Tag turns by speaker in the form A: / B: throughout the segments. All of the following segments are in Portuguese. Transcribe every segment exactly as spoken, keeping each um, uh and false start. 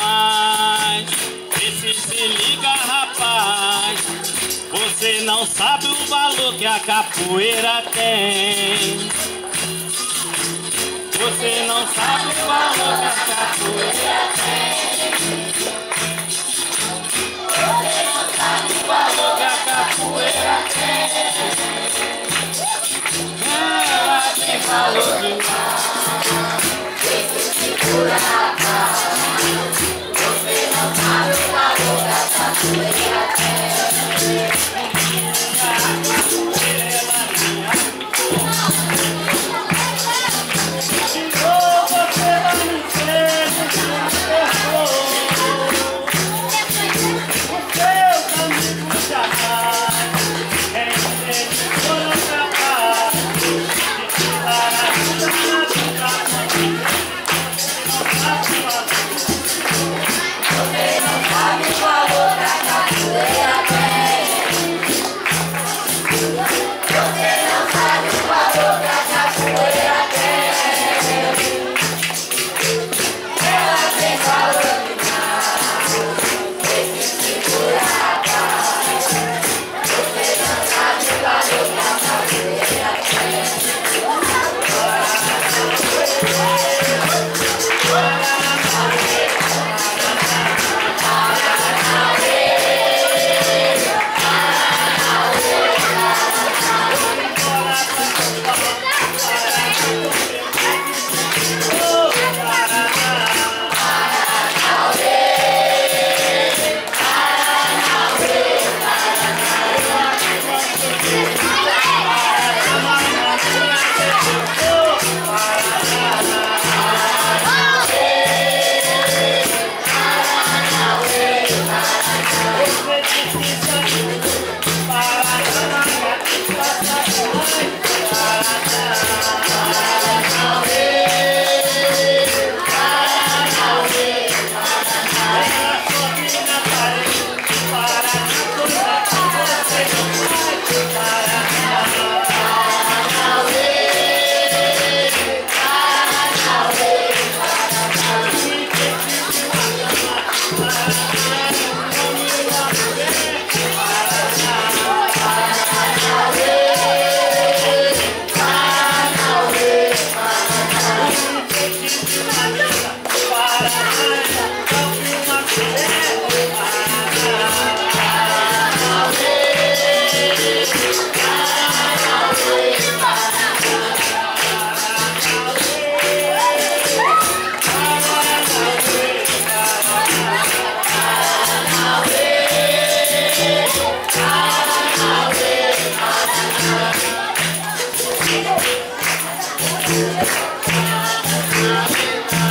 A: mais. Esse se liga, rapaz, você não sabe o valor que a capoeira tem. Você não sabe o valor que a capoeira tem. Você não sabe o valor que a capoeira tem. Ela tem valor demais. Esse segura, rapaz, você não sabe o valor que a capoeira tem.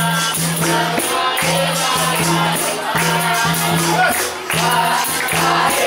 B: Vai, vai.